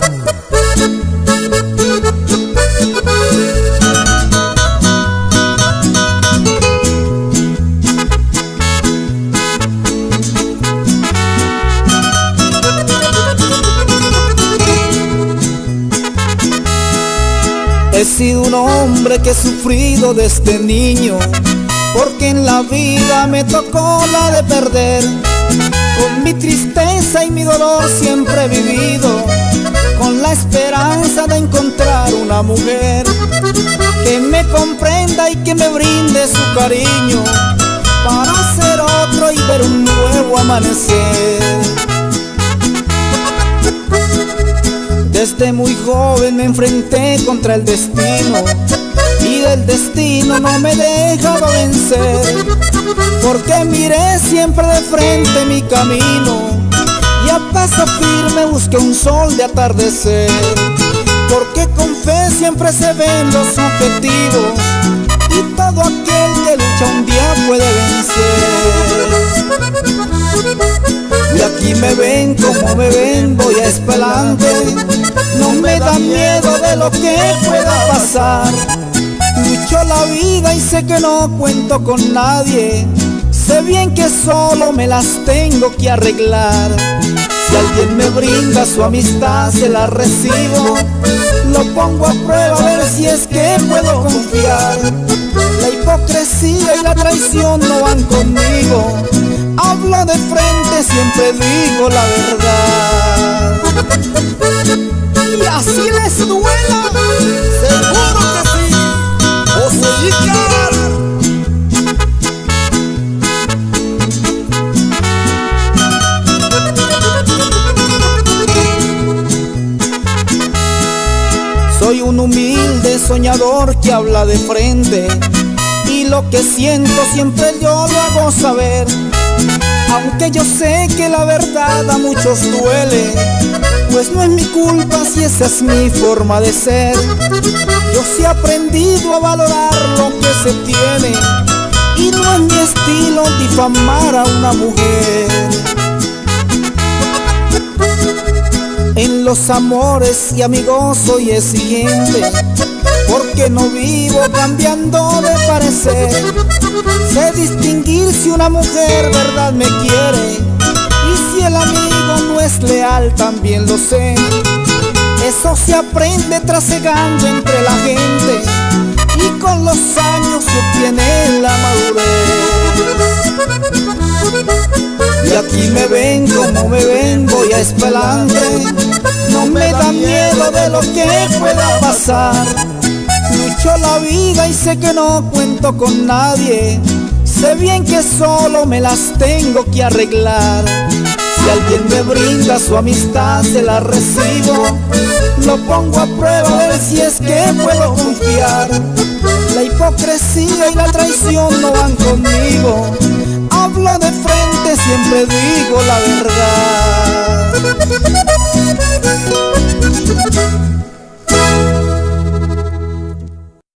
He sido un hombre que he sufrido desde niño, porque en la vida me tocó la de perder. Con mi tristeza y mi dolor siempre he vivido, con la esperanza de encontrar una mujer que me comprenda y que me brinde su cariño, para ser otro y ver un nuevo amanecer. Desde muy joven me enfrenté contra el destino, y del destino no me he dejado vencer, porque miré siempre de frente mi camino, y a paso firme busqué un sol de atardecer. Porque con fe siempre se ven los objetivos, y todo aquel que lucha un día puede vencer. Y aquí me ven como me ven, voy a espelante, no me da miedo de lo que pueda pasar. Lucho la vida y sé que no cuento con nadie, sé bien que solo me las tengo que arreglar. Si alguien me brinda su amistad, se la recibo, lo pongo a prueba a ver si es que puedo confiar. La hipocresía y la traición no van conmigo, hablo de frente, siempre digo la verdad. Y así les duela, seguro que sí, Joséicar. Soy un humilde soñador que habla de frente, y lo que siento siempre yo lo hago saber. Aunque yo sé que la verdad a muchos duele, pues no es mi culpa si esa es mi forma de ser. Yo sí he aprendido a valorar lo que se tiene, y no es mi estilo difamar a una mujer. En los amores y amigos soy exigente, porque no vivo cambiando de parecer. Sé distinguir si una mujer verdad me quiere, y si el amigo no es leal también lo sé. Eso se aprende trasegando entre la gente, y con los años se obtiene la madurez. Y aquí me ven como me ven, voy a espelante, no me da miedo de lo que pueda pasar. Lucho la vida y sé que no cuento con nadie, sé bien que solo me las tengo que arreglar. Si alguien me brinda su amistad, se la recibo, lo pongo a prueba a ver si es que puedo confiar. La hipocresía y la traición no van conmigo, hablo de frente, siempre digo la verdad.